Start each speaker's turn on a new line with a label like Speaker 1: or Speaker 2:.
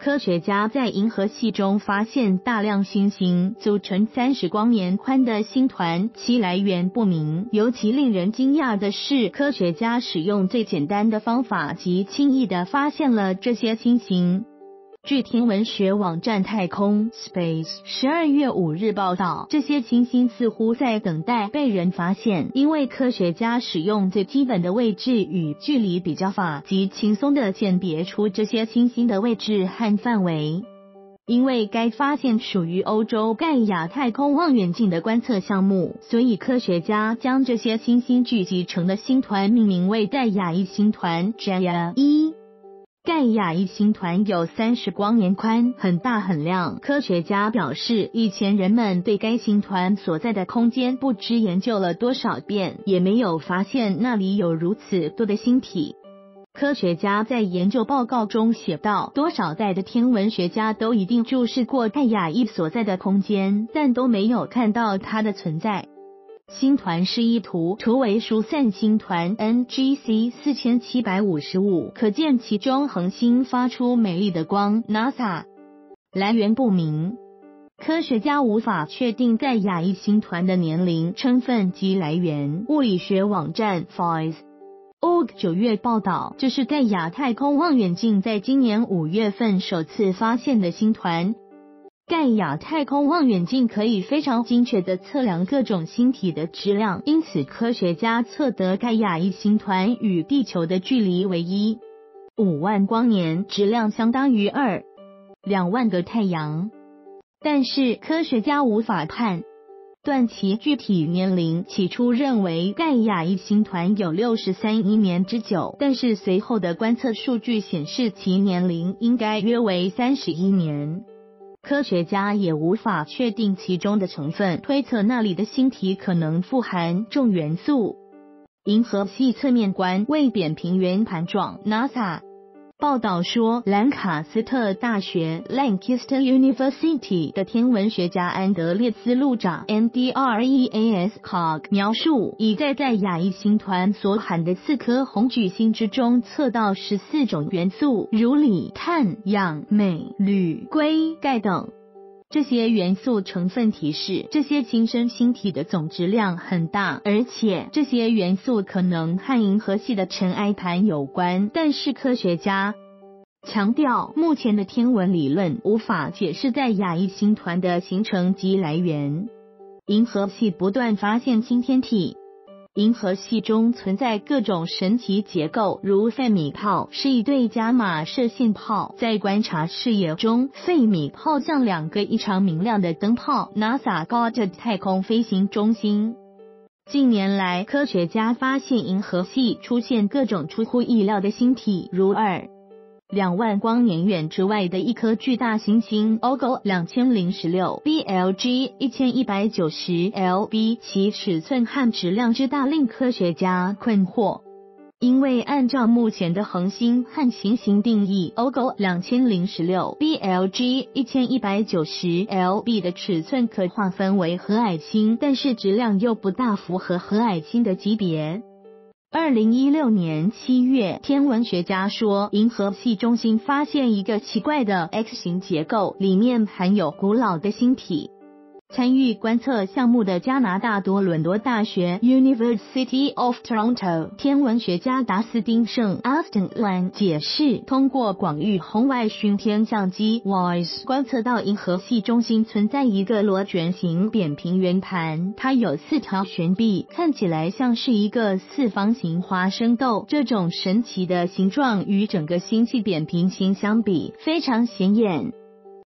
Speaker 1: 科学家在银河系中发现大量星星，组成30光年宽的星团，其来源不明。尤其令人惊讶的是，科学家使用最简单的方法及轻易地发现了这些星星。据天文学网站太空 Space 12月5日报道，这些星星似乎在等待被人发现，因为科学家使用最基本的位置与距离比较法，极轻松地鉴别出这些星星的位置和范围。因为该发现属于欧洲盖亚太空望远镜的观测项目，所以科学家将这些星星聚集成的星团命名为盖亚1星团 Gaia 1。盖亚1星团有30光年宽，很大很亮。科学家表示，以前人们对该星团所在的空间不知研究了多少遍，也没有发现那里有如此多的星体。科学家在研究报告中写道，多少代的天文学家都一定注视过盖亚1所在的空间，但都没有看到它的存在。星团示意图为疏散星团 NGC 4755，可见其中恒星发出美丽的光。NASA 来源不明，科学家无法确定盖亚1星团的年龄、成分及来源。物理学网站 Phys.org 9月报道，这是盖亚太空望远镜在今年5月份首次发现的星团。盖亚太空望远镜可以非常精确地测量各种星体的质量，因此科学家测得盖亚1星团与地球的距离为1.5万光年，质量相当于2万个太阳。但是科学家无法判断其具体年龄，起初认为盖亚1星团有63亿年之久，但是随后的观测数据显示其年龄应该约为31年。科学家也无法确定其中的成分，推测那里的星体可能富含重元素。银河系侧面观为扁平圆盘状。 NASA 报道说，兰卡斯特大学 Lancaster University 的天文学家安德烈斯路长 NDREAS Cog 描述，已在盖亚1星团所含的4颗红巨星之中测到14种元素，如锂、碳、氧、镁、铝、硅、钙等。这些元素成分提示这些新生星体的总质量很大，而且这些元素可能和银河系的尘埃盘有关。但是科学家强调，目前的天文理论无法解释盖亚1星团的形成及来源。银河系不断发现新天体。银河系中存在各种神奇结构，如费米炮是一对伽马射线炮，在观察视野中，费米炮像2个异常明亮的灯泡。NASA Goddard 太空飞行中心。近年来，科学家发现银河系出现各种出乎意料的星体，如2万光年远之外的一颗巨大行星 OGO 2016 BLG 1190 LB， 其尺寸和质量之大令科学家困惑。因为按照目前的恒星和行星定义， OGO 2016 BLG 1190 LB 的尺寸可划分为核矮星，但是质量又不大符合核矮星的级别。2016年7月，天文学家说，银河系中心发现一个奇怪的 X 型结构，里面含有古老的星体。参与观测项目的加拿大多伦多大学 University of Toronto 天文学家达斯汀圣 Aston Lang 解释，通过广域红外巡天相机 WISE 观测到银河系中心存在一个螺旋形扁平圆盘，它有4条悬臂，看起来像是一个四方形花生豆。这种神奇的形状与整个星系扁平形相比非常显眼。